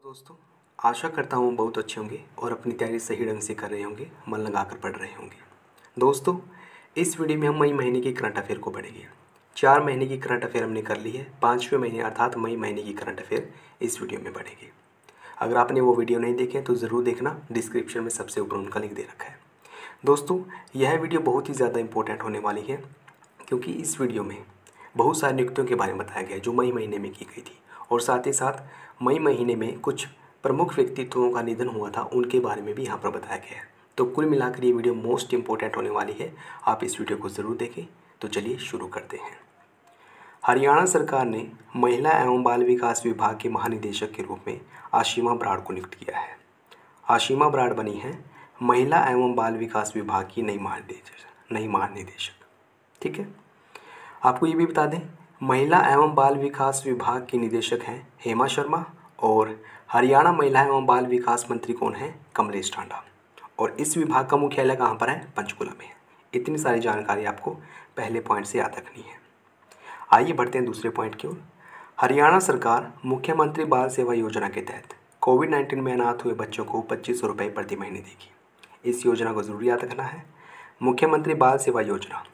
दोस्तों, आशा करता हूँ बहुत अच्छे होंगे और अपनी तैयारी सही ढंग से कर रहे होंगे, मन लगाकर पढ़ रहे होंगे। दोस्तों, इस वीडियो में हम मई महीने की करंट अफेयर को पढ़ेंगे। 4 महीने की करंट अफेयर हमने कर ली है, 5वें महीने अर्थात मई महीने की करंट अफेयर इस वीडियो में पढ़ेंगे। अगर आपने वो वीडियो नहीं देखे तो ज़रूर देखना, डिस्क्रिप्शन में सबसे ऊपर उनका लिंक दे रखा है। दोस्तों, यह वीडियो बहुत ही ज़्यादा इंपॉर्टेंट होने वाली है क्योंकि इस वीडियो में बहुत सारी नियुक्तियों के बारे में बताया गया है जो मई महीने में की गई थी, और साथ ही साथ मई महीने में कुछ प्रमुख व्यक्तित्वों का निधन हुआ था, उनके बारे में भी यहाँ पर बताया गया है। तो कुल मिलाकर ये वीडियो मोस्ट इंपॉर्टेंट होने वाली है, आप इस वीडियो को ज़रूर देखें। तो चलिए शुरू करते हैं। हरियाणा सरकार ने महिला एवं बाल विकास विभाग के महानिदेशक के रूप में आशिमा ब्राड़ को नियुक्त किया है। आशिमा ब्राड़ बनी है महिला एवं बाल विकास विभाग की नई महानिदेशक। ठीक है, आपको ये भी बता दें, महिला एवं बाल विकास विभाग की निदेशक हैं हेमा शर्मा, और हरियाणा महिला एवं बाल विकास मंत्री कौन है? कमलेश टांडा। और इस विभाग का मुख्यालय कहाँ पर है? पंचकुला में है। इतनी सारी जानकारी आपको पहले पॉइंट से याद रखनी है। आइए बढ़ते हैं दूसरे पॉइंट की ओर। हरियाणा सरकार मुख्यमंत्री बाल सेवा योजना के तहत कोविड-19 में अनाथ हुए बच्चों को 2500 रुपये प्रति महीने देगी। इस योजना को ज़रूर याद रखना है। मुख्यमंत्री बाल सेवा योजना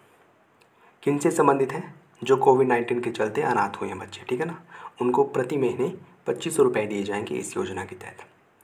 किन से संबंधित है? जो कोविड-19 के चलते अनाथ हुए हैं बच्चे, ठीक है ना, उनको प्रति महीने 2500 रुपये दिए जाएंगे इस योजना के तहत।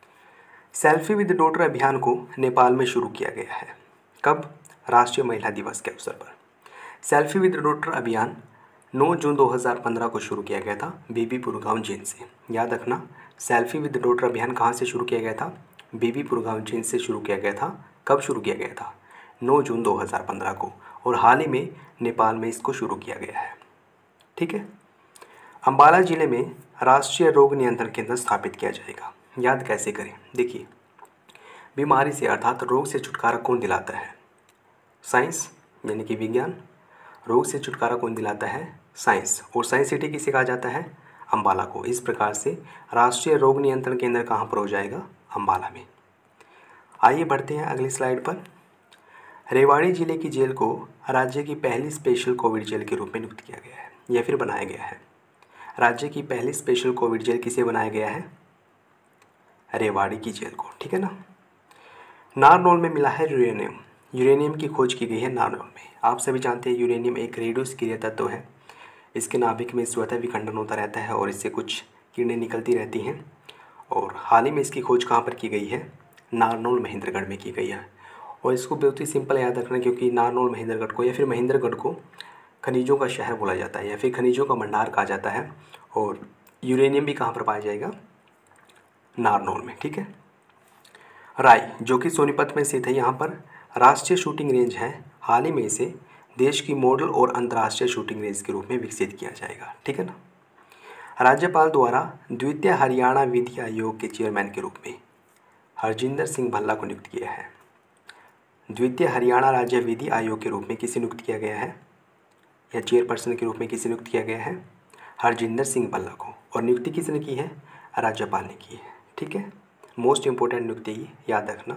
सेल्फी विद डॉटर अभियान को नेपाल में शुरू किया गया है। कब? राष्ट्रीय महिला दिवस के अवसर पर। सेल्फी विद डॉटर अभियान 9 जून 2015 को शुरू किया गया था बीबीपुर गाँव जींद से। याद रखना, सेल्फी विद डॉटर अभियान कहाँ से शुरू किया गया था? बीबीपुर गाँव जींद से शुरू किया गया था। कब शुरू किया गया था? 9 जून 2015 को, और हाल ही में नेपाल में इसको शुरू किया गया है। ठीक है, अम्बाला जिले में राष्ट्रीय रोग नियंत्रण केंद्र स्थापित किया जाएगा। याद कैसे करें? देखिए, बीमारी से अर्थात रोग से छुटकारा कौन दिलाता है? साइंस, यानी कि विज्ञान। रोग से छुटकारा कौन दिलाता है? साइंस। और साइंस सिटी किसे कहा जाता है? अम्बाला को। इस प्रकार से राष्ट्रीय रोग नियंत्रण केंद्र कहाँ पर हो जाएगा? अम्बाला में। आइए बढ़ते हैं अगली स्लाइड पर। रेवाड़ी जिले की जेल को राज्य की पहली स्पेशल कोविड जेल के रूप में नियुक्त किया गया है, या फिर बनाया गया है। राज्य की पहली स्पेशल कोविड जेल किसे बनाया गया है? रेवाड़ी की जेल को, ठीक है ना। नारनौल में मिला है यूरेनियम। यूरेनियम की खोज की गई है नारनौल में। आप सभी जानते हैं यूरेनियम एक रेडियोस्क्रिय तत्व है। इसके नाभिक में स्वतः विखंडन होता रहता है और इससे कुछ किरणें निकलती रहती हैं, और हाल ही में इसकी खोज कहाँ पर की गई है? नारनौल महेंद्रगढ़ में की गई है। और इसको बहुत ही सिंपल याद रखना, क्योंकि नारनौल महेंद्रगढ़ को या फिर महेंद्रगढ़ को खनिजों का शहर बोला जाता है या फिर खनिजों का भंडार कहा जाता है, और यूरेनियम भी कहाँ पर पाया जाएगा? नारनौल में। ठीक है, राय जो कि सोनीपत में स्थित है, यहाँ पर राष्ट्रीय शूटिंग रेंज है। हाल ही में इसे देश की मॉडल और अंतर्राष्ट्रीय शूटिंग रेंज के रूप में विकसित किया जाएगा। ठीक है ना। राज्यपाल द्वारा द्वितीय हरियाणा विधि आयोग के चेयरमैन के रूप में हरजिंदर सिंह भल्ला को नियुक्त किया है। द्वितीय हरियाणा राज्य विधि आयोग के रूप में किसे नियुक्त किया गया है, या चेयरपर्सन के रूप में किसे नियुक्त किया गया है? हरजिंदर सिंह भल्ला को। और नियुक्ति किसने की है? राज्यपाल ने की है। ठीक है, मोस्ट इंपॉर्टेंट नियुक्ति ही याद रखना।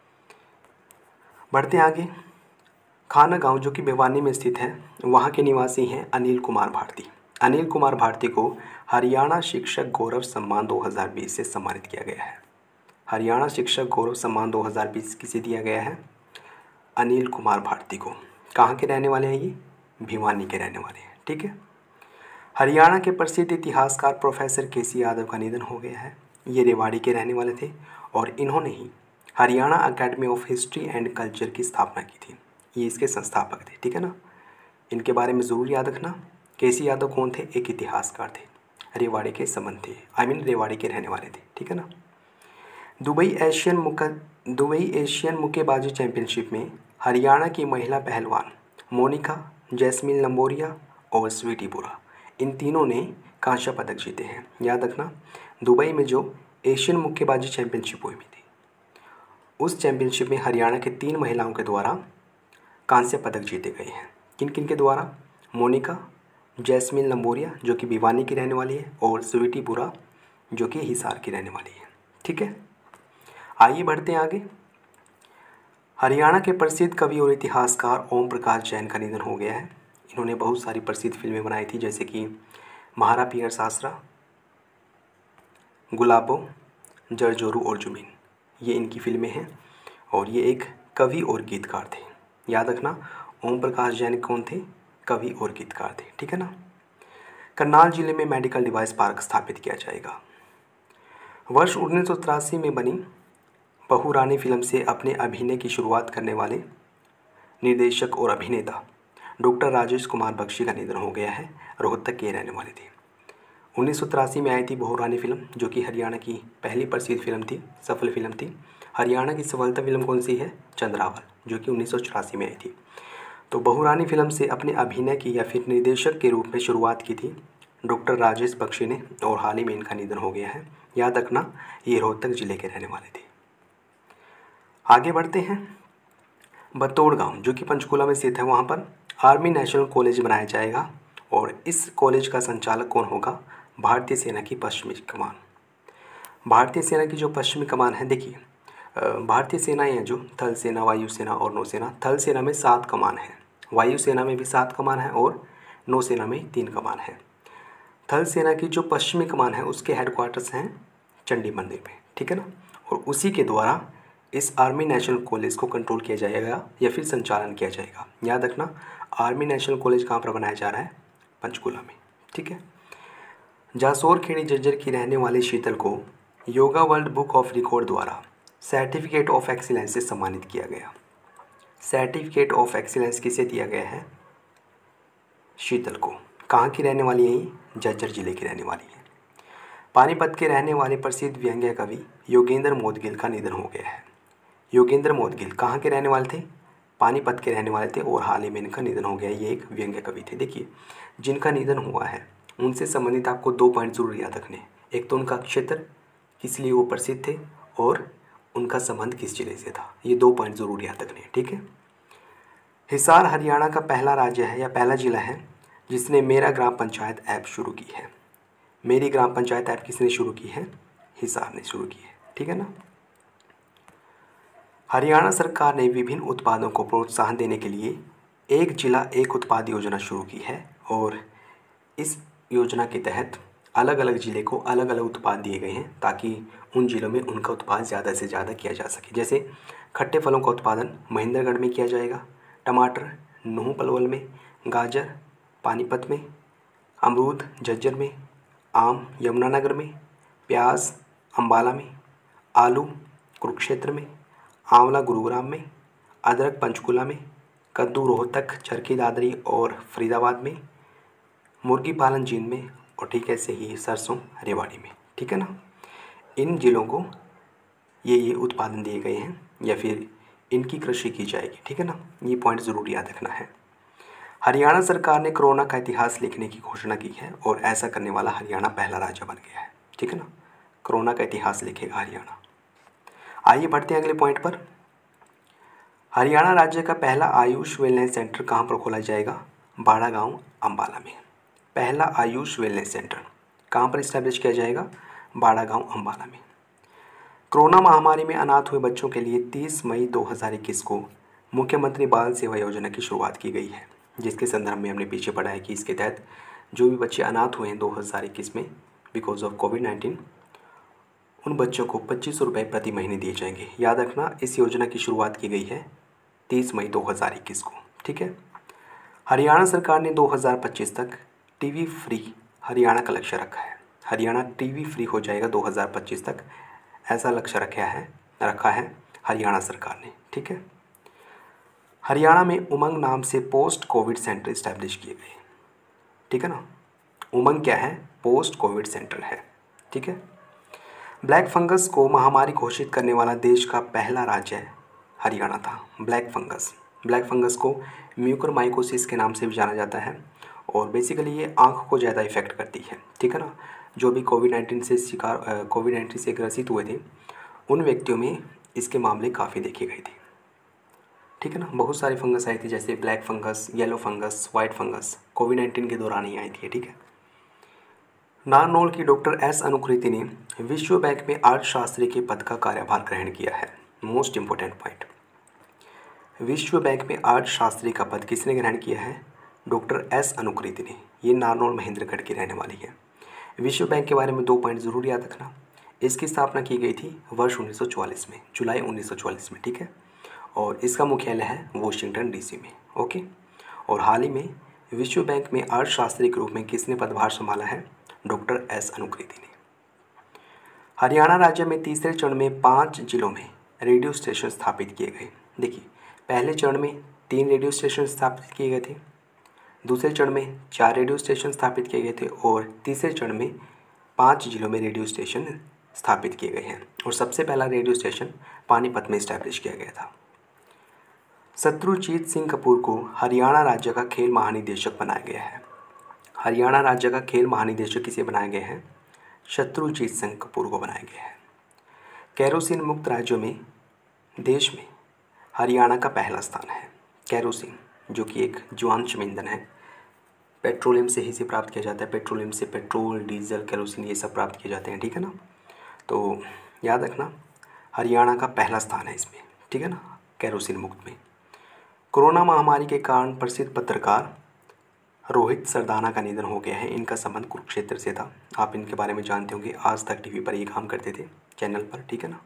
बढ़ते आगे। खाना गांव जो कि भिवानी में स्थित है, वहाँ के निवासी हैं अनिल कुमार भारती। अनिल कुमार भारती को हरियाणा शिक्षक गौरव सम्मान 2020 से सम्मानित किया गया है। हरियाणा शिक्षक गौरव सम्मान 2020 किसे दिया गया है? अनिल कुमार भारती को। कहाँ के रहने वाले हैं ये? भिवानी के रहने वाले हैं। ठीक है। हरियाणा के प्रसिद्ध इतिहासकार प्रोफेसर केसी यादव का निधन हो गया है। ये रेवाड़ी के रहने वाले थे और इन्होंने ही Haryana academy of history and culture की स्थापना की थी। ये इसके संस्थापक थे। ठीक है ना, इनके बारे में ज़रूर याद रखना। केसी यादव कौन थे? एक इतिहासकार थे, रेवाड़ी के संबंध थे, रेवाड़ी के रहने वाले थे। ठीक है ना। दुबई एशियन मुक्केबाजी चैंपियनशिप में हरियाणा की महिला पहलवान मोनिका, जैस्मिन लंबोरिया और स्वीटी बुरा, इन तीनों ने कांस्य पदक जीते हैं। याद रखना, दुबई में जो एशियन मुक्केबाजी चैंपियनशिप हुई थी, उस चैंपियनशिप में हरियाणा के 3 महिलाओं के द्वारा कांस्य पदक जीते गए हैं। किन किन के द्वारा? मोनिका, जैस्मिन लंबोरिया जो कि भिवानी की रहने वाली है, और स्वीटी बुरा जो कि हिसार की रहने वाली है। ठीक है, आइए बढ़ते हैं आगे। हरियाणा के प्रसिद्ध कवि और इतिहासकार ओम प्रकाश जैन का निधन हो गया है। इन्होंने बहुत सारी प्रसिद्ध फिल्में बनाई थी, जैसे कि महारा पियर सासरा, गुलाबो, जरजोरू और जुमीन, ये इनकी फिल्में हैं। और ये एक कवि और गीतकार थे। याद रखना, ओम प्रकाश जैन कौन थे? कवि और गीतकार थे। ठीक है ना। करनाल जिले में मेडिकल डिवाइस पार्क स्थापित किया जाएगा। वर्ष 1983 में बनी बहू रानी फिल्म से अपने अभिनय की शुरुआत करने वाले निर्देशक और अभिनेता डॉक्टर राजेश कुमार बख्शी का निधन हो गया है। रोहतक के रहने वाले थे। 1983 में आई थी बहू रानी फिल्म, जो कि हरियाणा की पहली प्रसिद्ध फिल्म थी, सफल फिल्म थी। हरियाणा की सफलता फिल्म कौन सी है? चंद्रावल, जो कि 1984 में आई थी। तो बहू रानी फिल्म से अपने अभिनय की या फिर निर्देशक के रूप में शुरुआत की थी डॉक्टर राजेश बख्शी ने, और हाल ही में इनका निधन हो गया है। याद रखना, ये रोहतक जिले के रहने वाले थे। आगे बढ़ते हैं। बतौड़ गांव, जो कि पंचकुला में स्थित है, वहाँ पर आर्मी नेशनल कॉलेज बनाया जाएगा। और इस कॉलेज का संचालक कौन होगा? भारतीय सेना की पश्चिमी कमान। भारतीय सेना की जो पश्चिमी कमान है, देखिए भारतीय सेनाएं हैं जो थल सेना, वायुसेना और नौसेना। थल सेना में 7 कमान है, वायुसेना में भी 7 कमान है और नौसेना में 3 कमान है। थल सेना की जो पश्चिमी कमान है उसके हेडक्वार्टर्स हैं चंडी मंदिर में। ठीक है ना। और उसी के द्वारा इस आर्मी नेशनल कॉलेज को कंट्रोल किया जाएगा या फिर संचालन किया जाएगा। याद रखना, आर्मी नेशनल कॉलेज कहाँ पर बनाया जा रहा है? पंचकुला में। ठीक है। जासौर खेड़ी जज्जर की रहने वाली शीतल को yoga world book of record द्वारा सर्टिफिकेट ऑफ एक्सीलेंस से सम्मानित किया गया। सर्टिफिकेट ऑफ एक्सीलेंस किसे दिया गया है? शीतल को। कहाँ की रहने वाली है ये? जज्जर जिले की रहने वाली है। पानीपत के रहने वाले प्रसिद्ध व्यंग्य कवि योगेंद्र मोदगिल का निधन हो गया है। योगेंद्र मोदगिल कहाँ के रहने वाले थे? पानीपत के रहने वाले थे और हाल ही में इनका निधन हो गया। ये एक व्यंग्य कवि थे। देखिए, जिनका निधन हुआ है उनसे संबंधित आपको 2 पॉइंट जरूर याद रखने। एक तो उनका क्षेत्र, किस लिए वो प्रसिद्ध थे, और उनका संबंध किस जिले से था। ये 2 पॉइंट जरूर याद रखने। ठीक है। हिसार हरियाणा का पहला राज्य है या पहला जिला है जिसने मेरा ग्राम पंचायत ऐप शुरू की है। मेरी ग्राम पंचायत ऐप किसने शुरू की है? हिसार ने शुरू की है। ठीक है ना। हरियाणा सरकार ने विभिन्न उत्पादों को प्रोत्साहन देने के लिए एक जिला एक उत्पाद योजना शुरू की है। और इस योजना के तहत अलग अलग ज़िले को अलग अलग उत्पाद दिए गए हैं ताकि उन ज़िलों में उनका उत्पाद ज़्यादा से ज़्यादा किया जा सके। जैसे खट्टे फलों का उत्पादन महेंद्रगढ़ में किया जाएगा, टमाटर नूह पलवल में, गाजर पानीपत में, अमरूद जज्जर में, आम यमुनानगर में, प्याज अम्बाला में, आलू कुरुक्षेत्र में, आंवला गुरुग्राम में, अदरक पंचकुला में, कद्दू रोहतक, चरखी दादरी और फरीदाबाद में, मुर्गी पालन जींद में, और ठीक ऐसे ही सरसों रेवाड़ी में। ठीक है ना। इन जिलों को ये उत्पादन दिए गए हैं या फिर इनकी कृषि की जाएगी। ठीक है ना। ये पॉइंट ज़रूर याद रखना है। हरियाणा सरकार ने कोरोना का इतिहास लिखने की घोषणा की है और ऐसा करने वाला हरियाणा पहला राज्य बन गया है। ठीक है ना। कोरोना का इतिहास लिखेगा हरियाणा। आइए बढ़ते हैं अगले पॉइंट पर। हरियाणा राज्य का पहला आयुष वेलनेस सेंटर कहाँ पर खोला जाएगा? बाड़ा गाँव अम्बाला में। पहला आयुष वेलनेस सेंटर कहाँ पर इस्टेब्लिश किया जाएगा? बाड़ा गाँव अम्बाला में। कोरोना महामारी में अनाथ हुए बच्चों के लिए 30 मई 2021 को मुख्यमंत्री बाल सेवा योजना की शुरुआत की गई है, जिसके संदर्भ में हमने पीछे पढ़ा है कि इसके तहत जो भी बच्चे अनाथ हुए हैं 2021 में बिकॉज ऑफ कोविड-19, उन बच्चों को 2500 रुपये प्रति महीने दिए जाएंगे। याद रखना, इस योजना की शुरुआत की गई है 30 मई 2021 को। ठीक है। हरियाणा सरकार ने 2025 तक टीवी फ्री हरियाणा का लक्ष्य रखा है। हरियाणा टीवी फ्री हो जाएगा 2025 तक, ऐसा लक्ष्य रखा है हरियाणा सरकार ने। ठीक है। हरियाणा में उमंग नाम से पोस्ट कोविड सेंटर इस्टेब्लिश किए गए। ठीक है ना। उमंग क्या है? पोस्ट कोविड सेंटर है। ठीक है। ब्लैक फंगस को महामारी घोषित करने वाला देश का पहला राज्य हरियाणा था। ब्लैक फंगस को म्यूकरमाइकोसिस के नाम से भी जाना जाता है और बेसिकली ये आँख को ज़्यादा इफेक्ट करती है। ठीक है ना। जो भी कोविड-19 से ग्रसित हुए थे उन व्यक्तियों में इसके मामले काफ़ी देखे गए थे। ठीक है ना। बहुत सारी फंगस आई थी, जैसे black fungus, yellow fungus, white fungus कोविड-19 के दौरान ही आई थी। ठीक है। नारनौल की डॉक्टर एस अनुकृति ने विश्व बैंक में अर्थशास्त्री के पद का कार्यभार ग्रहण किया है। मोस्ट इंपॉर्टेंट पॉइंट, विश्व बैंक में अर्थशास्त्री का पद किसने ग्रहण किया है? डॉक्टर एस अनुकृति ने। ये नारनौल महेंद्रगढ़ की रहने वाली है। विश्व बैंक के बारे में 2 पॉइंट ज़रूर याद रखना। इसकी स्थापना की गई थी वर्ष 1944 में, जुलाई 1944 में, ठीक है। और इसका मुख्यालय है वॉशिंगटन डीसी में, ओके। और हाल ही में विश्व बैंक में अर्थशास्त्री के रूप में किसने पदभार संभाला है? डॉक्टर एस अनुकृति ने। हरियाणा राज्य में तीसरे चरण में 5 जिलों में रेडियो स्टेशन स्थापित किए गए। देखिए, पहले चरण में 3 रेडियो स्टेशन स्थापित किए गए थे, दूसरे चरण में 4 रेडियो स्टेशन स्थापित किए गए थे और तीसरे चरण में 5 जिलों में रेडियो स्टेशन स्थापित किए गए हैं। और सबसे पहला रेडियो स्टेशन पानीपत में इस्टेब्लिश किया गया था। शत्रुजीत सिंह कपूर को हरियाणा राज्य का खेल महानिदेशक बनाया गया है। हरियाणा राज्य का खेल महानिदेशक किसे बनाया गया है? शत्रुजीत सिंह कपूर को बनाया गया है। केरोसिन मुक्त राज्यों में देश में हरियाणा का पहला स्थान है। केरोसिन जो कि एक ज्वांश ईंधन है, पेट्रोलियम से ही से प्राप्त किया जाता है। पेट्रोलियम से पेट्रोल, डीजल, केरोसिन ये सब प्राप्त किए जाते हैं, ठीक है ना। तो याद रखना, हरियाणा का पहला स्थान है इसमें, ठीक है ना, केरोसिन मुक्त में। कोरोना महामारी के कारण प्रसिद्ध पत्रकार रोहित सरदाना का निधन हो गया है। इनका संबंध कुरुक्षेत्र से था। आप इनके बारे में जानते होंगे, आज तक टीवी पर ये काम करते थे, चैनल पर, ठीक है ना।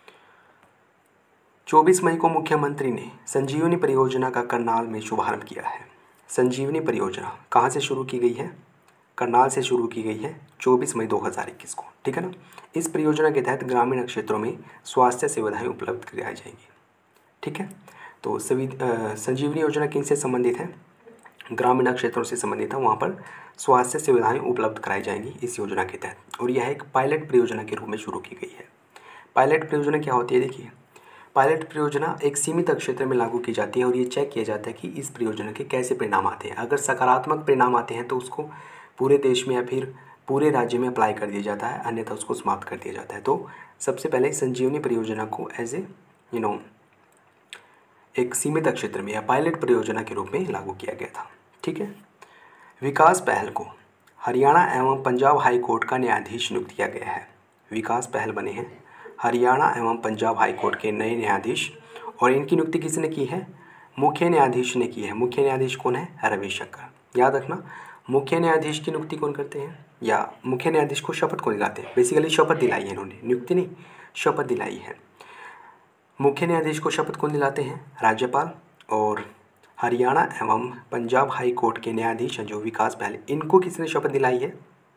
24 मई को मुख्यमंत्री ने संजीवनी परियोजना का करनाल में शुभारंभ किया है। संजीवनी परियोजना कहाँ से शुरू की गई है? करनाल से शुरू की गई है 24 मई 2021 को, ठीक है ना। इस परियोजना के तहत ग्रामीण क्षेत्रों में स्वास्थ्य सुविधाएं उपलब्ध कराई जाएंगी, ठीक है। तो संजीवनी योजना किन से संबंधित है? ग्रामीण क्षेत्रों से संबंधित है, वहाँ पर स्वास्थ्य सुविधाएं उपलब्ध कराई जाएंगी इस योजना के तहत। और यह एक पायलट परियोजना के रूप में शुरू की गई है। पायलट परियोजना क्या होती है? देखिए, पायलट परियोजना एक सीमित क्षेत्र में लागू की जाती है और ये चेक किया जाता है कि इस परियोजना के कैसे परिणाम आते हैं। अगर सकारात्मक परिणाम आते हैं तो उसको पूरे देश में या फिर पूरे राज्य में अप्लाई कर दिया जाता है, अन्यथा उसको समाप्त कर दिया जाता है। तो सबसे पहले संजीवनी परियोजना को एज ए एक सीमित क्षेत्र में या पायलट परियोजना के रूप में लागू किया गया था, ठीक है। विकास पहल को हरियाणा एवं पंजाब हाई कोर्ट का न्यायाधीश नियुक्त किया गया है। विकास पहल बने हैं हरियाणा एवं पंजाब हाई कोर्ट के नए न्यायाधीश, और इनकी नियुक्ति किसने की है? मुख्य न्यायाधीश ने की है। मुख्य न्यायाधीश कौन है? रविशंकर। याद रखना, मुख्य न्यायाधीश की नियुक्ति कौन करते हैं, या मुख्य न्यायाधीश को शपथ कौन दिलाते हैं? बेसिकली शपथ दिलाई है इन्होंने, नियुक्ति नहीं, शपथ दिलाई है। मुख्य न्यायाधीश को शपथ कौन दिलाते हैं? राज्यपाल। और हरियाणा एवं पंजाब हाई कोर्ट के न्यायाधीश हैं जो विकास पहल, इनको किसने शपथ दिलाई है?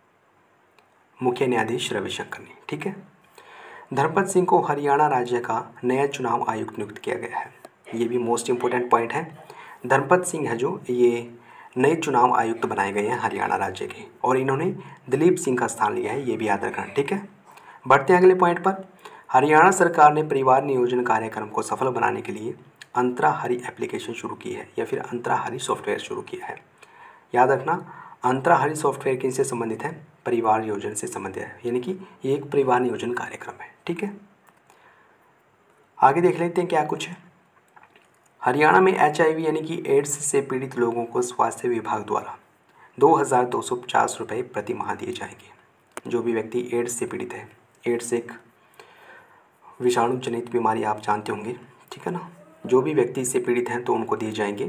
मुख्य न्यायाधीश रविशंकर ने, ठीक है। धर्मपत सिंह को हरियाणा राज्य का नया चुनाव आयुक्त नियुक्त किया गया है। ये भी मोस्ट इंपॉर्टेंट पॉइंट है। धर्मपत सिंह है जो ये नए चुनाव आयुक्त बनाए गए हैं हरियाणा राज्य के, और इन्होंने दिलीप सिंह का स्थान लिया है, ये भी याद रखना, ठीक है। बढ़ते हैं अगले पॉइंट पर। हरियाणा सरकार ने परिवार नियोजन कार्यक्रम को सफल बनाने के लिए अंतराहरी एप्लीकेशन शुरू की है या फिर अंतराहरी सॉफ्टवेयर शुरू किया है। याद रखना, अंतराहरी सॉफ्टवेयर किनसे संबंधित है? परिवार नियोजन से संबंधित है, यानी कि ये एक परिवार नियोजन कार्यक्रम है, ठीक है। आगे देख लेते हैं क्या कुछ है। हरियाणा में HIV यानी कि एड्स से पीड़ित लोगों को स्वास्थ्य विभाग द्वारा 2250 रुपये प्रति माह दिए जाएंगे। जो भी व्यक्ति एड्स से पीड़ित है, एड्स एक विषाणु जनित बीमारी आप जानते होंगे, ठीक है ना। जो भी व्यक्ति इससे पीड़ित हैं तो उनको दिए जाएंगे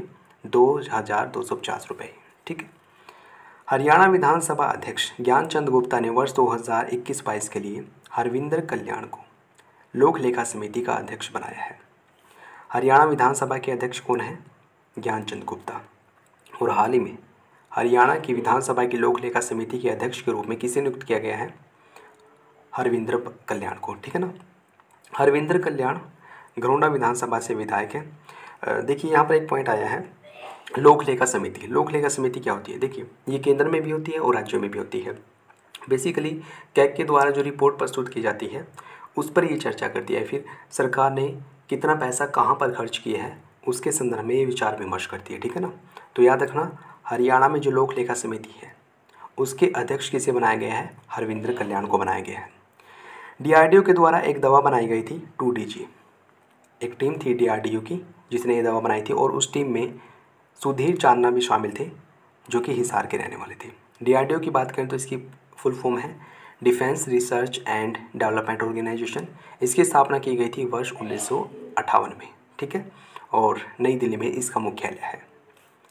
2250 रुपये, ठीक है। हरियाणा विधानसभा अध्यक्ष ज्ञानचंद गुप्ता ने वर्ष 2021-22 के लिए हरविंदर कल्याण को लोक लेखा समिति का अध्यक्ष बनाया है। हरियाणा विधानसभा के अध्यक्ष कौन है? ज्ञानचंद गुप्ता। और हाल ही में हरियाणा की विधानसभा की लोक लेखा समिति के अध्यक्ष के रूप में किसे नियुक्त किया गया है? हरविंदर कल्याण को, ठीक है ना। हरविंदर कल्याण घरोंडा विधानसभा से विधायक है। देखिए, यहाँ पर एक पॉइंट आया है, लोक लेखा समिति। लोक लेखा समिति क्या होती है? देखिए, ये केंद्र में भी होती है और राज्यों में भी होती है। बेसिकली कैग के द्वारा जो रिपोर्ट प्रस्तुत की जाती है उस पर ये चर्चा करती है, फिर सरकार ने कितना पैसा कहाँ पर खर्च किया है उसके संदर्भ में ये विचार विमर्श करती है, ठीक है ना। तो याद रखना, हरियाणा में जो लोक लेखा समिति है उसके अध्यक्ष किसे बनाया गया है? हरविंदर कल्याण को बनाया गया है। DRDO के द्वारा एक दवा बनाई गई थी 2DG। एक टीम थी DRDO की जिसने ये दवा बनाई थी, और उस टीम में सुधीर चांदना भी शामिल थे जो कि हिसार के रहने वाले थे। DRDO की बात करें तो इसकी फुल फॉर्म है defence research and development organisation. इसकी स्थापना की गई थी वर्ष 1958 में, ठीक है, और नई दिल्ली में इसका मुख्यालय है।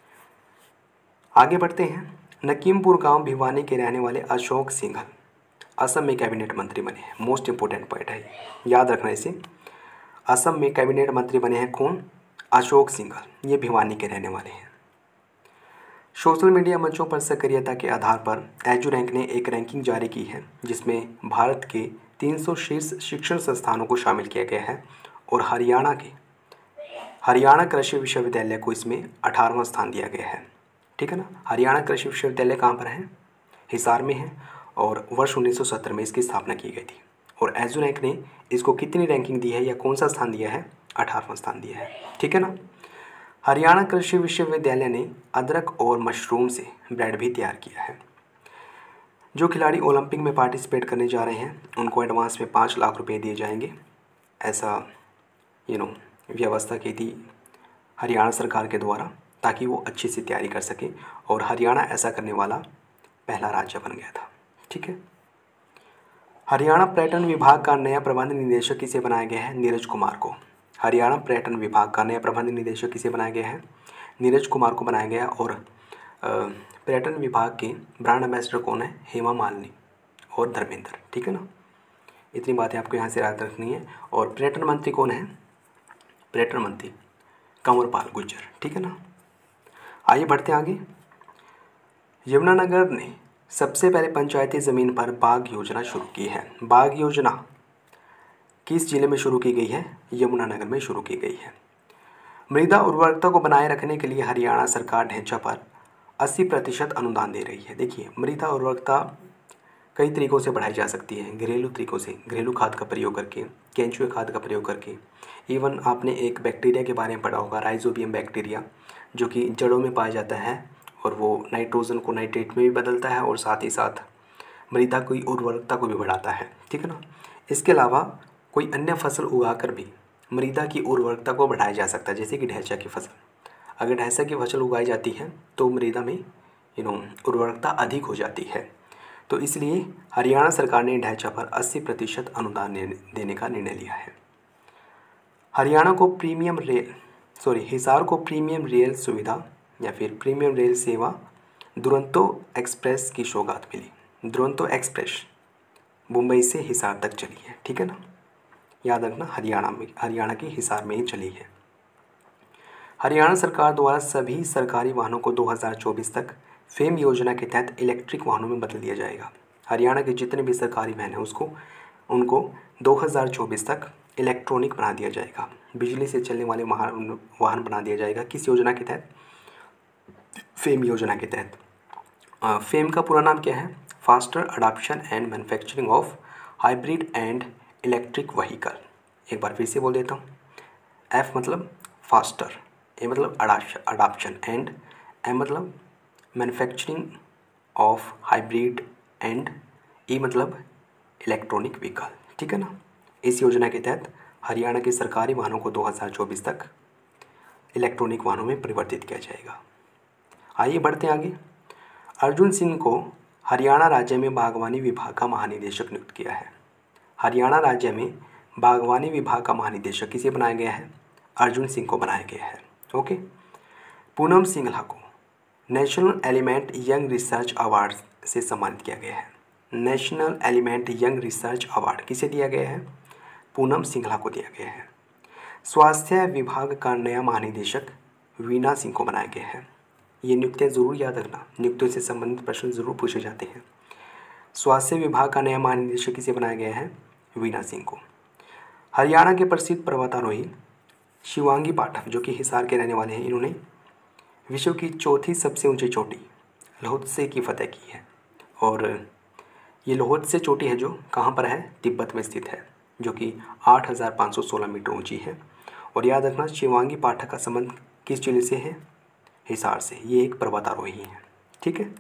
आगे बढ़ते हैं। नकीमपुर गांव भिवानी के रहने वाले अशोक सिंघल असम में कैबिनेट मंत्री बने हैं। मोस्ट इंपॉर्टेंट पॉइंट है, याद रखना इसे। असम में कैबिनेट मंत्री बने हैं कौन? अशोक सिंघल, ये भिवानी के रहने वाले हैं। सोशल मीडिया मंचों पर सक्रियता के आधार पर एजुरैंक ने एक रैंकिंग जारी की है जिसमें भारत के 300 शीर्ष शिक्षण संस्थानों को शामिल किया गया है और हरियाणा कृषि विश्वविद्यालय को इसमें 18वां स्थान दिया गया है। ठीक है ना। हरियाणा कृषि विश्वविद्यालय कहाँ पर है? हिसार में है और वर्ष 1970 में इसकी स्थापना की गई थी। और एजुरैंक ने इसको कितनी रैंकिंग दी है या कौन सा स्थान दिया है? 18वां स्थान दिया है। ठीक है ना। हरियाणा कृषि विश्वविद्यालय ने अदरक और मशरूम से ब्रेड भी तैयार किया है। जो खिलाड़ी ओलंपिक में पार्टिसिपेट करने जा रहे हैं उनको एडवांस में 5 लाख रुपए दिए जाएंगे, ऐसा व्यवस्था की थी हरियाणा सरकार के द्वारा, ताकि वो अच्छे से तैयारी कर सकें। और हरियाणा ऐसा करने वाला पहला राज्य बन गया था। ठीक है। हरियाणा पर्यटन विभाग का नया प्रबंध निदेशक किसे बनाया गया है? नीरज कुमार को। हरियाणा पर्यटन विभाग का नया प्रबंध निदेशक किसे बनाया गया है? नीरज कुमार को बनाया गया। और पर्यटन विभाग के ब्रांड एम्बेसडर कौन है? हेमा मालिनी और धर्मेंद्र। ठीक है ना। इतनी बातें आपको यहाँ से याद रखनी है। और पर्यटन मंत्री कौन है? पर्यटन मंत्री कंवरपाल गुर्जर। ठीक है ना। आइए बढ़ते आगे। यमुनानगर ने सबसे पहले पंचायती ज़मीन पर बाग योजना शुरू की है। बाग योजना किस जिले में शुरू की गई है? यमुनानगर में शुरू की गई है। मृदा उर्वरकता को बनाए रखने के लिए हरियाणा सरकार ढैंचा पर 80% अनुदान दे रही है। देखिए, मृदा उर्वरकता कई तरीक़ों से बढ़ाई जा सकती है। घरेलू तरीक़ों से, घरेलू खाद का प्रयोग करके, केंचुए खाद का प्रयोग करके। इवन आपने एक बैक्टीरिया के बारे में पढ़ा होगा, राइजोबियम बैक्टीरिया, जो कि जड़ों में पाया जाता है और वो नाइट्रोजन को नाइट्रेट में भी बदलता है और साथ ही साथ मृदा की उर्वरकता को भी बढ़ाता है। ठीक है ना। इसके अलावा कोई अन्य फसल उगाकर भी मृदा की उर्वरकता को बढ़ाया जा सकता है, जैसे कि ढैंचा की फसल। अगर ढैंचा की फसल उगाई जाती है तो मृदा में उर्वरकता अधिक हो जाती है। तो इसलिए हरियाणा सरकार ने ढैंचा पर 80% अनुदान देने का निर्णय लिया है। हिसार को प्रीमियम रेल सुविधा या फिर प्रीमियम रेल सेवा दुरंतो एक्सप्रेस की सौगात मिली। दुरंतो एक्सप्रेस मुंबई से हिसार तक चली है। ठीक है ना। याद रखना, हरियाणा की हिसार में ही चली है। हरियाणा सरकार द्वारा सभी सरकारी वाहनों को 2024 तक फेम योजना के तहत इलेक्ट्रिक वाहनों में बदल दिया जाएगा। हरियाणा के जितने भी सरकारी वाहन हैं उनको 2024 तक इलेक्ट्रॉनिक बना दिया जाएगा, बिजली से चलने वाले वाहन बना दिया जाएगा। किस योजना के तहत? फेम योजना के तहत। फेम का पूरा नाम क्या है? Faster adoption and manufacturing of hybrid and electric vehicle. एक बार फिर से बोल देता हूँ। एफ मतलब फास्टर, ए मतलब अडॉप्शन, एंड एम मतलब manufacturing of hybrid, and E मतलब इलेक्ट्रॉनिक व्हीकल। ठीक है ना। इस योजना के तहत हरियाणा के सरकारी वाहनों को 2024 तक इलेक्ट्रॉनिक वाहनों में परिवर्तित किया जाएगा। आइए बढ़ते आगे। अर्जुन सिंह को हरियाणा राज्य में बागवानी विभाग का महानिदेशक नियुक्त किया है। हरियाणा राज्य में बागवानी विभाग का महानिदेशक किसे बनाया गया है? अर्जुन सिंह को बनाया गया है। ओके। पूनम सिंघला को national element young research award से सम्मानित किया गया है। National element young research award किसे दिया गया है? पूनम सिंघला को दिया गया है। स्वास्थ्य विभाग का नया महानिदेशक वीना सिंह को बनाया गया है। ये नियुक्तियाँ ज़रूर याद रखना, नियुक्तियों से संबंधित प्रश्न ज़रूर पूछे जाते हैं। स्वास्थ्य विभाग का नया महानिदेशक किसे बनाया गया है? वीना सिंह को। हरियाणा के प्रसिद्ध पर्वतारोही शिवांगी पाठक, जो कि हिसार के रहने वाले हैं, इन्होंने विश्व की चौथी सबसे ऊंची चोटी लोहत्से की फतह की है। और ये लोहत्से चोटी है जो कहाँ पर है? तिब्बत में स्थित है, जो कि 8,516 मीटर ऊंची है। और याद रखना, शिवांगी पाठक का संबंध किस जिले से है? हिसार से। ये एक पर्वतारोही है। ठीक है।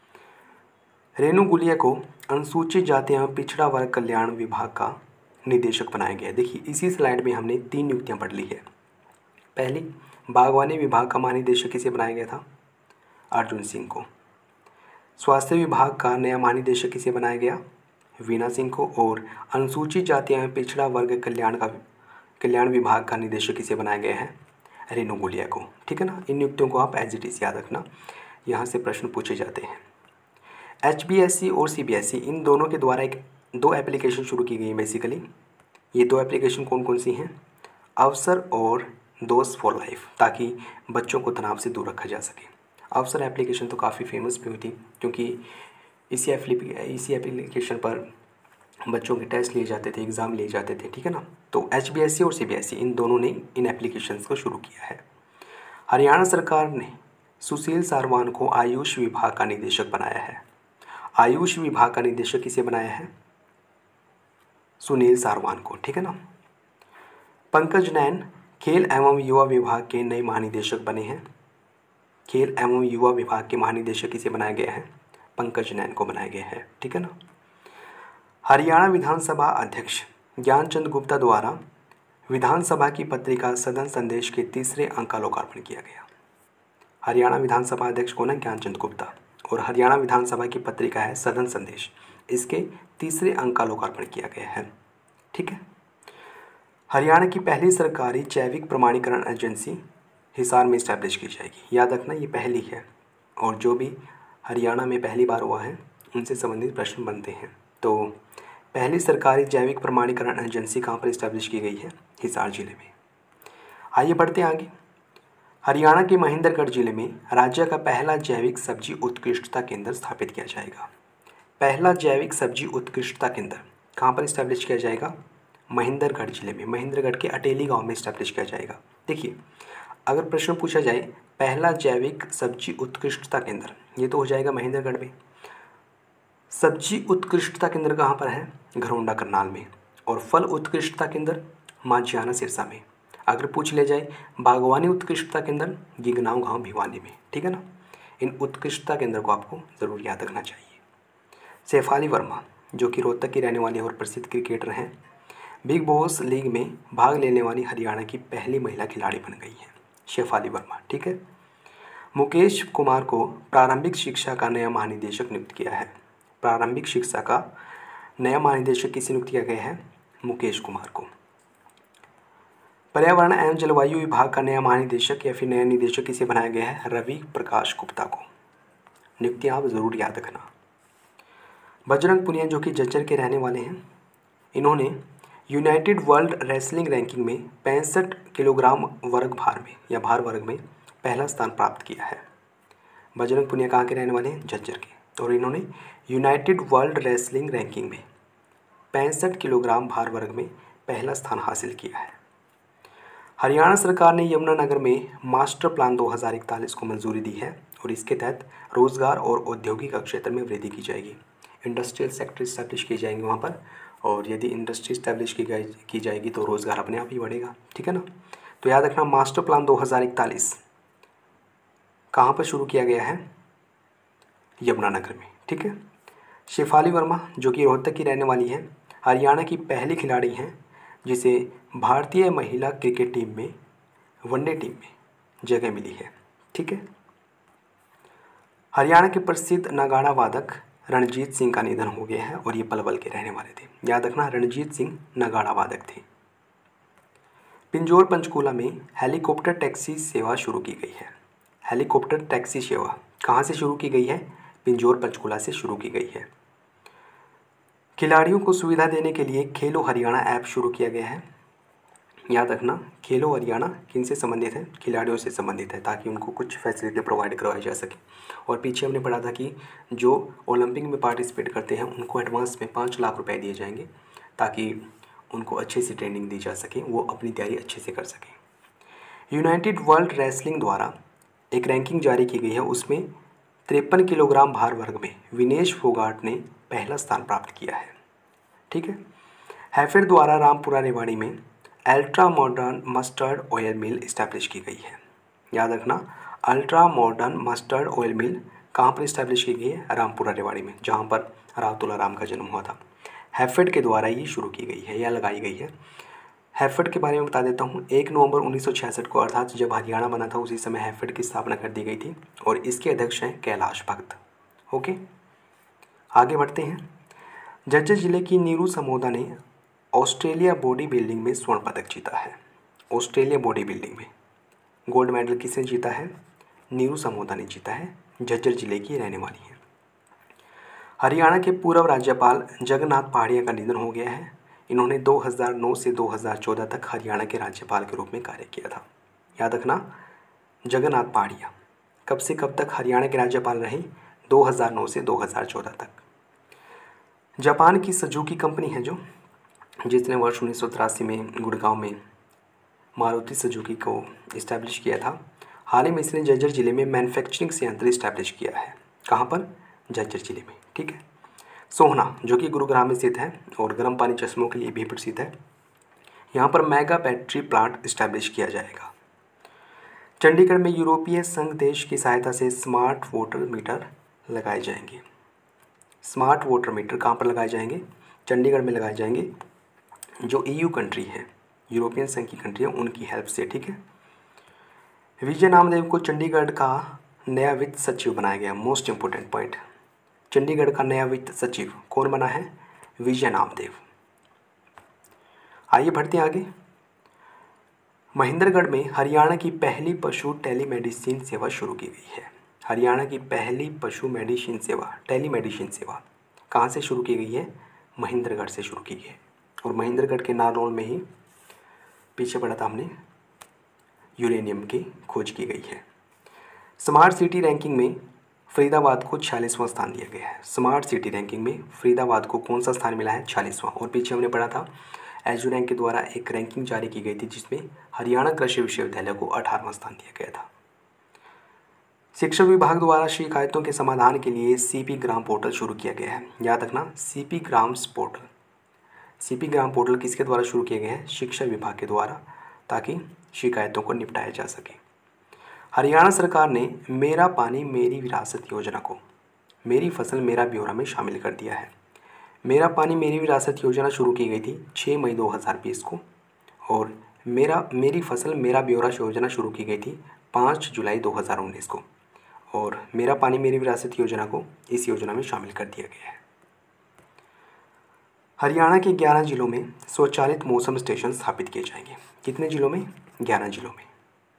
रेणु गुलिया को अनुसूचित जाति एवं पिछड़ा वर्ग कल्याण विभाग का निदेशक बनाया गया है। देखिए, इसी स्लाइड में हमने 3 नियुक्तियाँ पढ़ ली है। पहली, बागवानी विभाग का महानिदेशक किसे बनाया गया था? अर्जुन सिंह को। स्वास्थ्य विभाग का नया महानिदेशक किसे बनाया गया? वीना सिंह को। और अनुसूचित जाति एवं पिछड़ा वर्ग कल्याण विभाग का निदेशक किसे बनाया गया है? रेणु गुलिया को। ठीक है ना। इन नियुक्तियों को आप एज इट इज़ याद रखना, यहाँ से प्रश्न पूछे जाते हैं। HBSC और CBSE इन दोनों के द्वारा एक दो एप्लीकेशन शुरू की गई हैं बेसिकली। ये दो एप्लीकेशन कौन कौन सी हैं? अवसर और दोस्त फॉर लाइफ, ताकि बच्चों को तनाव से दूर रखा जा सके। अवसर एप्लीकेशन तो काफ़ी फेमस भी हुई थी, क्योंकि इसी एप्लीकेशन पर बच्चों के टेस्ट लिए जाते थे, एग्ज़ाम लिए जाते थे, ठीक है ना। तो HBSC और CBSE इन दोनों ने इन एप्लीकेशंस को शुरू किया है। हरियाणा सरकार ने सुशील सारवान को आयुष विभाग का निदेशक बनाया है। आयुष विभाग का निदेशक किसे बनाया है? सुनील सारवान को, ठीक है ना। पंकज नैन खेल एवं युवा विभाग के नए महानिदेशक बने हैं। खेल एवं युवा विभाग के महानिदेशक किसे बनाया गया है? पंकज नैन को बनाया गया है, ठीक है ना। हरियाणा विधानसभा अध्यक्ष ज्ञानचंद गुप्ता द्वारा विधानसभा की पत्रिका सदन संदेश के तीसरे अंक का लोकार्पण किया गया। हरियाणा विधानसभा अध्यक्ष कौन है? ज्ञानचंद गुप्ता। और हरियाणा विधानसभा की पत्रिका है सदन संदेश, इसके तीसरे अंक का लोकार्पण किया गया है, ठीक है। हरियाणा की पहली सरकारी जैविक प्रमाणीकरण एजेंसी हिसार में इस्टेब्लिश की जाएगी। याद रखना ये पहली है, और जो भी हरियाणा में पहली बार हुआ है उनसे संबंधित प्रश्न बनते हैं। तो पहली सरकारी जैविक प्रमाणीकरण एजेंसी कहाँ पर इस्टेब्लिश की गई है? हिसार जिले में। आइए बढ़ते हैं आगे। हरियाणा के महेंद्रगढ़ जिले में राज्य का पहला जैविक सब्जी उत्कृष्टता केंद्र स्थापित किया जाएगा। पहला जैविक सब्जी उत्कृष्टता केंद्र कहाँ पर इस्टेब्लिश किया जाएगा? महेंद्रगढ़ जिले में, महेंद्रगढ़ के अटेली गांव में इस्टेब्लिश किया जाएगा। देखिए, अगर प्रश्न पूछा जाए पहला जैविक सब्जी उत्कृष्टता केंद्र, ये तो हो जाएगा महेंद्रगढ़ में। सब्जी उत्कृष्टता केंद्र कहाँ पर है? घरोंडा करनाल में। और फल उत्कृष्टता केंद्र मांझियाना सिरसा में। अगर पूछ ले जाए बागवानी उत्कृष्टता केंद्र गिगनाव गांव भिवानी में, ठीक है ना। इन उत्कृष्टता केंद्र को आपको ज़रूर याद रखना चाहिए। शेफाली वर्मा जो कि रोहतक की रहने वाली और प्रसिद्ध क्रिकेटर हैं, बिग बॉस लीग में भाग लेने वाली हरियाणा की पहली महिला खिलाड़ी बन गई है शेफाली वर्मा, ठीक है। मुकेश कुमार को प्रारंभिक शिक्षा का नया महानिदेशक नियुक्त किया है। प्रारंभिक शिक्षा का नया महानिदेशक किसे नियुक्त किया गया है? मुकेश कुमार को। पर्यावरण एवं जलवायु विभाग का नया महानिदेशक या फिर नया निदेशक किसे बनाया गया है? रवि प्रकाश गुप्ता को। नियुक्ति आप जरूर याद रखना। बजरंग पुनिया जो कि झज्जर के रहने वाले हैं, इन्होंने यूनाइटेड वर्ल्ड रेसलिंग रैंकिंग में 65 किलोग्राम वर्ग भार में या भार वर्ग में पहला स्थान प्राप्त किया है। बजरंग पुनिया कहाँ के रहने वाले हैं? झज्जर के। और इन्होंने यूनाइटेड वर्ल्ड रेसलिंग रैंकिंग में 65 किलोग्राम भार वर्ग में पहला स्थान हासिल किया है। हरियाणा सरकार ने यमुनानगर में मास्टर प्लान 2041 को मंजूरी दी है और इसके तहत रोजगार और औद्योगिक क्षेत्र में वृद्धि की जाएगी। इंडस्ट्रियल सेक्टर इस्टेब्लिश किए जाएंगे वहाँ पर, और यदि इंडस्ट्री इस्टेब्लिश की जाएगी तो रोज़गार अपने आप ही बढ़ेगा, ठीक है ना। तो याद रखना मास्टर प्लान 2041 कहाँ पर शुरू किया गया है? यमुनानगर में, ठीक है। शेफाली वर्मा जो कि रोहतक की रहने वाली है, हरियाणा की पहली खिलाड़ी हैं जिसे भारतीय महिला क्रिकेट टीम में वनडे टीम में जगह मिली है, ठीक है। हरियाणा के प्रसिद्ध नगाड़ा वादक रणजीत सिंह का निधन हो गया है और ये पलवल के रहने वाले थे। याद रखना रणजीत सिंह नगाड़ा वादक थे। पिंजौर पंचकूला में हेलीकॉप्टर टैक्सी सेवा शुरू की गई है। हेलीकॉप्टर टैक्सी सेवा कहाँ से शुरू की गई है? पिंजौर पंचकूला से शुरू की गई है। खिलाड़ियों को सुविधा देने के लिए खेलो हरियाणा ऐप शुरू किया गया है। याद रखना खेलो हरियाणा किन से संबंधित है? खिलाड़ियों से संबंधित है, ताकि उनको कुछ फैसिलिटी प्रोवाइड करवाई जा सके। और पीछे हमने पढ़ा था कि जो ओलंपिक में पार्टिसिपेट करते हैं उनको एडवांस में 5 लाख रुपए दिए जाएंगे, ताकि उनको अच्छे से ट्रेनिंग दी जा सके, वो अपनी तैयारी अच्छे से कर सकें। यूनाइटेड वर्ल्ड रेसलिंग द्वारा एक रैंकिंग जारी की गई है, उसमें 53 किलोग्राम भार वर्ग में विनेश फोगाट ने पहला स्थान प्राप्त किया है, ठीक है। हैफेड द्वारा रामपुरा रेवाड़ी में ultra modern mustard oil mill establish की गई है। याद रखना ultra modern mustard oil mill कहाँ पर इस्टेब्लिश की गई है? रामपुरा रेवाड़ी में, जहाँ पर राव तुलाराम का जन्म हुआ था। हैफेड के द्वारा ये शुरू की गई है या लगाई गई है। हैफेड के बारे में बता देता हूँ। 1 नवंबर 1966 को, अर्थात जब हरियाणा बना था उसी समय हैफेड की स्थापना कर दी गई थी और इसके अध्यक्ष हैं कैलाश भगत। ओके, आगे बढ़ते हैं। झज्जर जिले की नीरू समोदा ने ऑस्ट्रेलिया बॉडी बिल्डिंग में स्वर्ण पदक जीता है। ऑस्ट्रेलिया बॉडी बिल्डिंग में गोल्ड मेडल किसने जीता है? नीरू समोदा ने जीता है। झज्जर जिले की रहने वाली है। हरियाणा के पूर्व राज्यपाल जगन्नाथ पहाड़िया का निधन हो गया है। इन्होंने 2009 से 2014 तक हरियाणा के राज्यपाल के रूप में कार्य किया था। याद रखना, जगन्नाथ पहाड़िया कब से कब तक हरियाणा के राज्यपाल रहे? 2009 से 2014 तक। जापान की सुजुकी कंपनी है जिसने वर्ष 1983 में गुड़गांव में मारुति सुजुकी को इस्टेब्लिश किया था। हाल ही में इसने झज्जर जिले में मैन्युफैक्चरिंग संयंत्र इस्टेब्लिश किया है। कहाँ पर? झज्जर जिले में। ठीक है। सोहना जो कि गुरुग्राम में स्थित है और गर्म पानी चश्मों के लिए भी प्रसिद्ध है। यहाँ पर मेगा बैटरी प्लांट इस्टेब्लिश किया जाएगा। चंडीगढ़ में यूरोपीय संघ देश की सहायता से स्मार्ट वाटर मीटर लगाए जाएंगे। स्मार्ट वाटर मीटर कहाँ पर लगाए जाएंगे? चंडीगढ़ में लगाए जाएंगे। जो EU कंट्री है, यूरोपियन संघ की कंट्री है, उनकी हेल्प से। ठीक है। विजय नामदेव को चंडीगढ़ का नया वित्त सचिव बनाया गया। मोस्ट इंपोर्टेंट पॉइंट, चंडीगढ़ का नया वित्त सचिव कौन बना है? विजय नामदेव। आइए बढ़ते हैं आगे। महेंद्रगढ़ में हरियाणा की पहली पशु टेलीमेडिसिन सेवा शुरू की गई है। हरियाणा की पहली पशु मेडिसिन सेवा, टेलीमेडिसिन सेवा कहाँ से शुरू की गई है? महेंद्रगढ़ से शुरू की गई है। और महेंद्रगढ़ के नारनौल में ही पीछे पड़ा था हमने, यूरेनियम की खोज की गई है। स्मार्ट सिटी रैंकिंग में फरीदाबाद को 46वां स्थान दिया गया है। स्मार्ट सिटी रैंकिंग में फरीदाबाद को कौन सा स्थान मिला है? 46वां। और पीछे हमने पढ़ा था एजुरैंक के द्वारा एक रैंकिंग जारी की गई थी जिसमें हरियाणा कृषि विश्वविद्यालय को 18वां स्थान दिया गया था। शिक्षा विभाग द्वारा शिकायतों के समाधान के लिए CP ग्राम पोर्टल शुरू किया गया है। याद रखना, CP grams portal. CP gram portal किसके द्वारा शुरू किया गया है? शिक्षा विभाग के द्वारा, ताकि शिकायतों को निपटाया जा सके। हरियाणा सरकार ने मेरा पानी मेरी विरासत योजना को मेरी फसल मेरा ब्यौरा में शामिल कर दिया है। मेरा पानी मेरी विरासत योजना शुरू की गई थी 6 मई 2020 को और मेरी फसल मेरा ब्यौरा योजना शुरू की गई थी 5 जुलाई 2019 को और मेरा पानी मेरी विरासत योजना को इस योजना में शामिल कर दिया गया है। हरियाणा के 11 जिलों में स्वचालित मौसम स्टेशन स्थापित किए जाएंगे। कितने जिलों में? 11 जिलों में।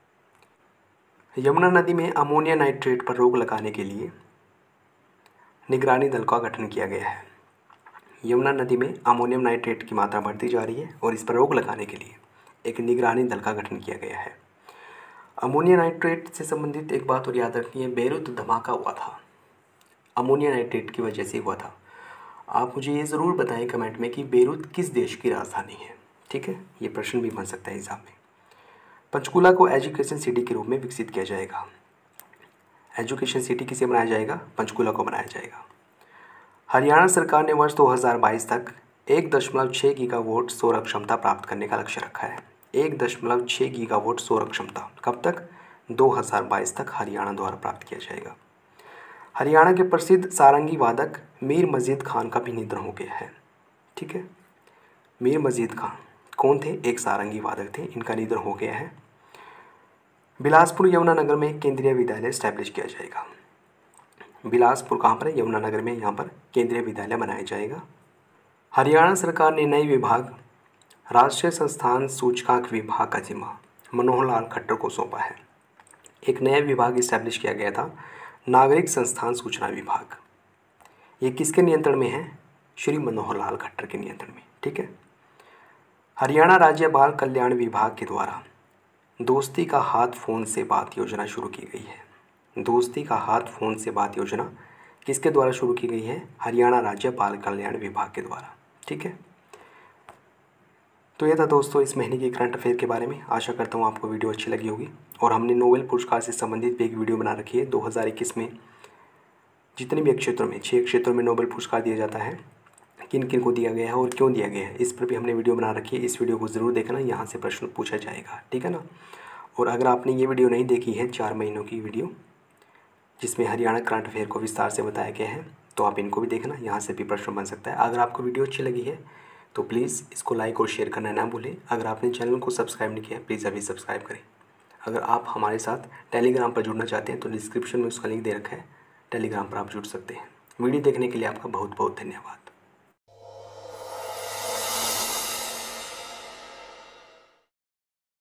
यमुना नदी में अमोनिया नाइट्रेट पर रोक लगाने के लिए निगरानी दल का गठन किया गया है। यमुना नदी में अमोनियम नाइट्रेट की मात्रा बढ़ती जा रही है और इस पर रोक लगाने के लिए एक निगरानी दल का गठन किया गया है। अमोनिया नाइट्रेट से संबंधित एक बात और याद रखनी है, बेरूत धमाका हुआ था, अमोनिया नाइट्रेट की वजह से हुआ था। आप मुझे ये ज़रूर बताएं कमेंट में कि बेरूत किस देश की राजधानी है। ठीक है, ये प्रश्न भी बन सकता है एग्जाम में। पंचकूला को एजुकेशन सिटी के रूप में विकसित किया जाएगा। एजुकेशन सिटी किसे बनाया जाएगा? पंचकूला को बनाया जाएगा। हरियाणा सरकार ने वर्ष 2022 तक 1.6 गीगावाट सौर क्षमता प्राप्त करने का लक्ष्य रखा है। 1.6 गीगावाट सौर क्षमता कब तक? 2022 तक हरियाणा द्वारा प्राप्त किया जाएगा। हरियाणा के प्रसिद्ध सारंगी वादक मीर मजीद खान का भी निधन हो गया है। ठीक है, मीर मजीद खान कौन थे? एक सारंगी वादक थे, इनका निधन हो गया है। बिलासपुर यमुनानगर में केंद्रीय विद्यालय स्टैब्लिश किया जाएगा। बिलासपुर कहाँ पर है? यमुनानगर में, यहाँ पर केंद्रीय विद्यालय बनाया जाएगा। हरियाणा सरकार ने नए विभाग राष्ट्रीय संस्थान सूचकांक विभाग का जिम्मा मनोहर लाल खट्टर को सौंपा है। एक नया विभाग इस्टेब्लिश किया गया था, नागरिक संस्थान सूचना विभाग। ये किसके नियंत्रण में है? श्री मनोहर लाल खट्टर के नियंत्रण में। ठीक है। हरियाणा राज्य बाल कल्याण विभाग के द्वारा दोस्ती का हाथ फ़ोन से बात योजना शुरू की गई है। दोस्ती का हाथ फ़ोन से बात योजना किसके द्वारा शुरू की गई है? हरियाणा राज्य बाल कल्याण विभाग के द्वारा। ठीक है। तो ये था दोस्तों इस महीने की करंट अफेयर के बारे में। आशा करता हूँ आपको वीडियो अच्छी लगी होगी। और हमने नोबेल पुरस्कार से संबंधित भी एक वीडियो बना रखी है। 2021 में जितने भी क्षेत्रों में 6 क्षेत्रों में नोबेल पुरस्कार दिया जाता है, किन किन को दिया गया है और क्यों दिया गया है, इस पर भी हमने वीडियो बना रखी है। इस वीडियो को ज़रूर देखना, यहाँ से प्रश्न पूछा जाएगा। ठीक है ना। और अगर आपने ये वीडियो नहीं देखी है, 4 महीनों की वीडियो जिसमें हरियाणा करंट अफेयर को विस्तार से बताया गया है, तो आप इनको भी देखना, यहाँ से भी प्रश्न बन सकता है। अगर आपको वीडियो अच्छी लगी है तो प्लीज़ इसको लाइक और शेयर करना ना भूलें। अगर आपने चैनल को सब्सक्राइब नहीं किया प्लीज़ अभी सब्सक्राइब करें। अगर आप हमारे साथ टेलीग्राम पर जुड़ना चाहते हैं तो डिस्क्रिप्शन में उसका लिंक दे रखा है, टेलीग्राम पर आप जुड़ सकते हैं। वीडियो देखने के लिए आपका बहुत बहुत धन्यवाद।